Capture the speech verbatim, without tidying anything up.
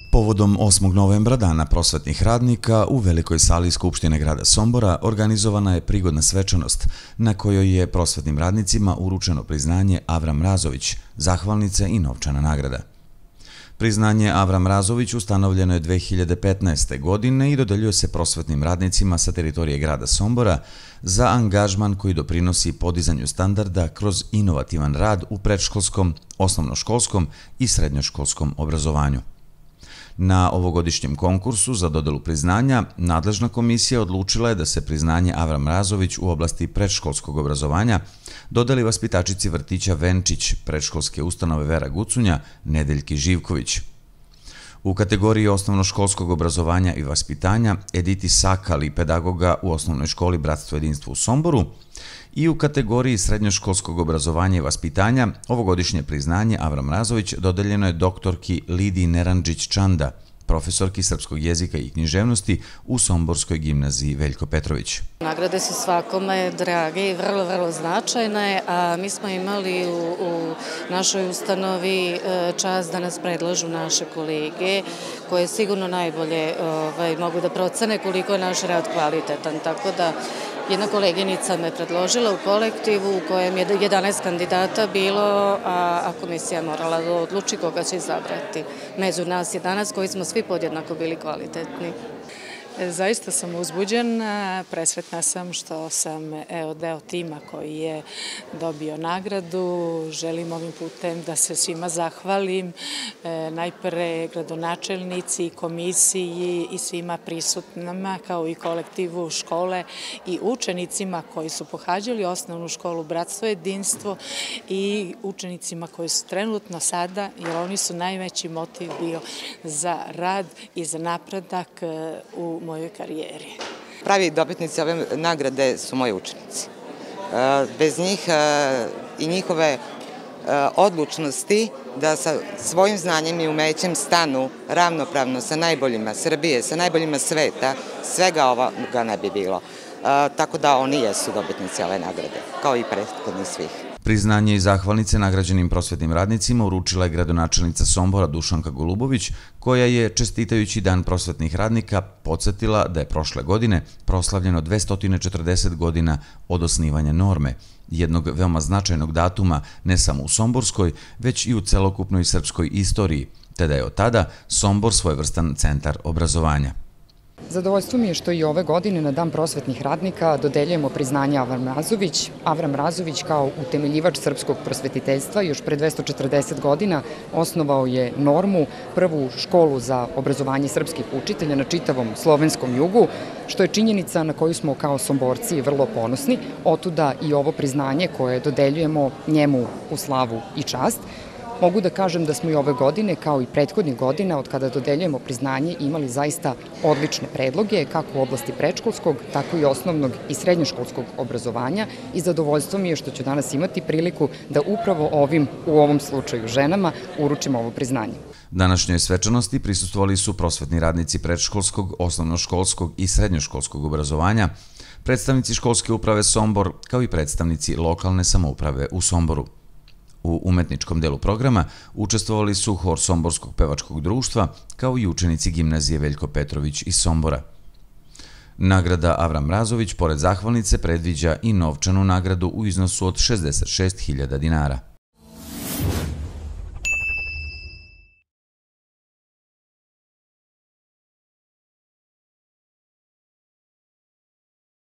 Povodom osmog novembra, Dana prosvetnih radnika, u Velikoj sali Skupštine grada Sombora organizovana je prigodna svečanost na kojoj je prosvetnim radnicima uručeno priznanje Avram Razović, zahvalnice i novčana nagrada. Priznanje Avram Razović ustanovljeno je dve hiljade petnaeste. godine i dodeljuje se prosvetnim radnicima sa teritorije grada Sombora za angažman koji doprinosi podizanju standarda kroz inovativan rad u predškolskom, osnovnoškolskom i srednjoškolskom obrazovanju. Na ovogodišnjem konkursu za dodelu priznanja nadležna komisija odlučila je da se priznanje Avram Razović u oblasti predškolskog obrazovanja dodeli vaspitačici vrtića Venčić, predškolske ustanove Vera Gucunja, Nedeljki Živković. U kategoriji osnovnoškolskog obrazovanja i vaspitanja Editi Sakali, pedagoga u osnovnoj školi Bratstvo jedinstvo u Somboru, i u kategoriji srednjoškolskog obrazovanja i vaspitanja ovogodišnje priznanje Avram Razović dodeljeno je doktorki Lidiji Neranđić-Čanda, profesorki srpskog jezika i književnosti u Somborskoj gimnaziji Veljko Petrović. Nagrade su svakome drage i vrlo, vrlo značajne, a mi smo imali u, u našoj ustanovi čast da nas predlažu naše kolege, koje sigurno najbolje ovaj, mogu da procene koliko je naš rad kvalitetan, tako da jedna koleginica me predložila u kolektivu u kojem je jedanaest kandidata bilo, a komisija morala da odluči koga će izabrati. Među nas jedanaest koji smo svi podjednako bili kvalitetni. Zaista sam uzbuđena, presretna sam što sam evo, deo tima koji je dobio nagradu. Želim ovim putem da se svima zahvalim, e, najpre gradonačelnici, komisiji i svima prisutnima kao i kolektivu škole i učenicima koji su pohađali osnovnu školu Bratstvo jedinstvo i učenicima koji su trenutno sada, jer oni su najveći motiv bio za rad i za napredak u mojoj karijeri. Pravi dobitnici ove nagrade su moji učenici. Bez njih i njihove odlučnosti da sa svojim znanjem i umećem stanu ravnopravno sa najboljima Srbije, sa najboljima sveta, svega ovoga ne bi bilo. Tako da oni jesu dobitnici ove nagrade, kao i prethodni svih. Priznanje i zahvalnice nagrađenim prosvetnim radnicima uručila je gradonačelnica Sombora Dušanka Golubović, koja je, čestitajući Dan prosvetnih radnika, podsjetila da je prošle godine proslavljeno dvesta četrdeset godina od osnivanja norme, jednog veoma značajnog datuma ne samo u somborskoj, već i u celokupnoj srpskoj istoriji, te da je od tada Sombor svojevrstan centar obrazovanja. Zadovoljstvo mi je što i ove godine na Dan prosvetnih radnika dodeljujemo priznanje Avram Razović. Avram Razović kao utemeljivač srpskog prosvetiteljstva još pre dvesta četrdeset godina osnovao je normu, prvu školu za obrazovanje srpskih učitelja na čitavom slovenskom jugu, što je činjenica na koju smo kao Somborci vrlo ponosni, otuda i ovo priznanje koje dodeljujemo njemu u slavu i čast. Mogu da kažem da smo i ove godine, kao i prethodnih godina, od kada dodeljujemo priznanje, imali zaista odlične predloge, kako u oblasti predškolskog, tako i osnovnog i srednjoškolskog obrazovanja, i zadovoljstvo mi je što ću danas imati priliku da upravo ovim, u ovom slučaju ženama, uručimo ovo priznanje. Današnjoj svečanosti prisustvovali su prosvetni radnici predškolskog, osnovnoškolskog i srednjoškolskog obrazovanja, predstavnici školske uprave Sombor, kao i predstavnici lokalne samouprave u Somboru. U umetničkom delu programa učestvovali su hor Somborskog pevačkog društva, kao i učenici gimnazije Veljko Petrović iz Sombora. Nagrada Avram Razović, pored zahvalnice, predviđa i novčanu nagradu u iznosu od šezdeset šest hiljada dinara.